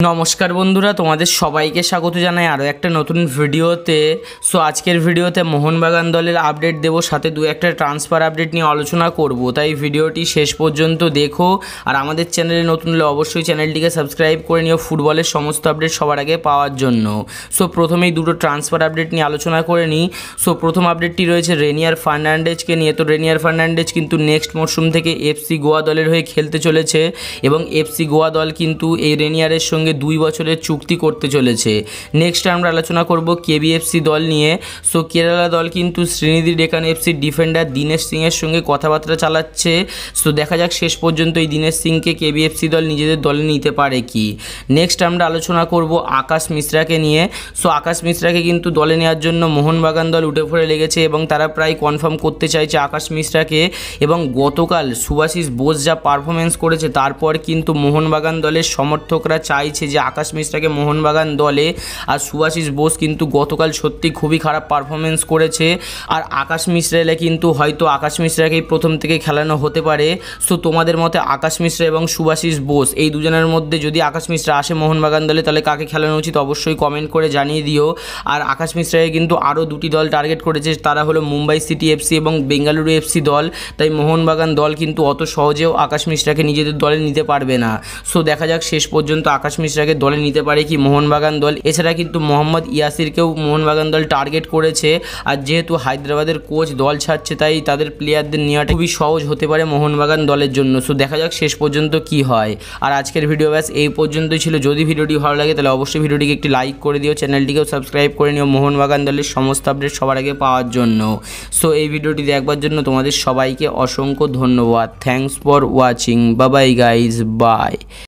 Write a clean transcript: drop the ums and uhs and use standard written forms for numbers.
নমস্কার বন্ধুরা, তোমাদের সবাইকে স্বাগত জানাই আরও একটা নতুন ভিডিওতে। আজকের ভিডিওতে মোহনবাগান দলের আপডেট দেবো, সাথে দু একটা ট্রান্সফার আপডেট নিয়ে আলোচনা করব। তাই ভিডিওটি শেষ পর্যন্ত দেখো। আর আমাদের চ্যানেলে নতুন হলে অবশ্যই চ্যানেলটিকে সাবস্ক্রাইব করে নিও ফুটবলের সমস্ত আপডেট সবার আগে পাওয়ার জন্য। প্রথমেই দুটো ট্রান্সফার আপডেট নিয়ে আলোচনা করে নিই। প্রথম আপডেটটি রয়েছে রেনিয়ার ফার্নান্ডেজকে নিয়ে। তো রেনিয়ার ফার্নান্ডেজ কিন্তু নেক্সট মরশুম থেকে এফসি গোয়া দলের হয়ে খেলতে চলেছে এবং এফসি গোয়া দল কিন্তু এই রেনিয়ারের সঙ্গে 2 বছরের চুক্তি করতে চলেছে। নেক্সট আমরা আলোচনা করব কেবিএফসি দল নিয়ে। কেরালা দল কিন্তু শ্রীনিধি ডেকান এফসির ডিফেন্ডার দীনেশ সিংয়ের সঙ্গে কথাবার্তা চালাচ্ছে। দেখা যাক শেষ পর্যন্ত এই দীনেশ সিংকে কেবিএফসি দল নিজেদের দলে নিতে পারে কি। নেক্সট আমরা আলোচনা করব আকাশ মিশ্রাকে নিয়ে। আকাশ মিশ্রাকে কিন্তু দলে নেওয়ার জন্য মোহনবাগান দল উঠে পড়ে লেগেছে এবং তারা প্রায় কনফার্ম করতে চাইছে আকাশ মিশ্রাকে। এবং গতকাল সুভাশিস বোস যা পারফরমেন্স করেছে তারপর কিন্তু মোহনবাগান দলের সমর্থকরা চাইছে যে আকাশ মিশ্রাকে মোহনবাগান দলে। আর সুভাশিস বোস কিন্তু গতকাল সত্যি খুবই খারাপ পারফরমেন্স করেছে। আর আকাশ মিশ্রা এলে কিন্তু হয়তো আকাশ মিশ্রাকেই প্রথম থেকে খেলানো হতে পারে। তোমাদের মতে আকাশ মিশ্রা এবং সুভাশিস বোস এই দুজনের মধ্যে যদি আকাশ মিশ্রা আসে মোহনবাগান দলে তাহলে কাকে খেলানো উচিত অবশ্যই কমেন্ট করে জানিয়ে দিও। আর আকাশ মিশ্রাকে কিন্তু আরও দুটি দল টার্গেট করেছে, তারা হলো মুম্বাই সিটি এফসি এবং বেঙ্গালুরু এফসি দল। তাই মোহনবাগান দল কিন্তু অত সহজেও আকাশ মিশ্রাকে নিজেদের দলে নিতে পারবে না। দেখা যাক শেষ পর্যন্ত আকাশ মিশ্রাকে দলে নিতে পারে কি মোহনবাগান দল। এছাড়া কিন্তু মোহাম্মদ ইয়াসিরকেও মোহনবাগান দল টার্গেট করেছে। আর যেহেতু হায়দ্রাবাদের কোচ দল ছাড়ছে তাই তাদের প্লেয়ারদের নেওয়াটা খুবই সহজ হতে পারে মোহনবাগান দলের জন্য। দেখা যাক শেষ পর্যন্ত কি হয়। আর আজকের ভিডিও ব্যাস এই পর্যন্তই ছিল। যদি ভিডিওটি ভালো লাগে তাহলে অবশ্যই ভিডিওটিকে একটি লাইক করে দিও, চ্যানেলটিকেও সাবস্ক্রাইব করে নিও মোহনবাগান দলের সমস্ত আপডেট সবার আগে পাওয়ার জন্য। এই ভিডিওটি দেখবার জন্য তোমাদের সবাইকে অসংখ্য ধন্যবাদ। Thanks for watching. Bye guys, by.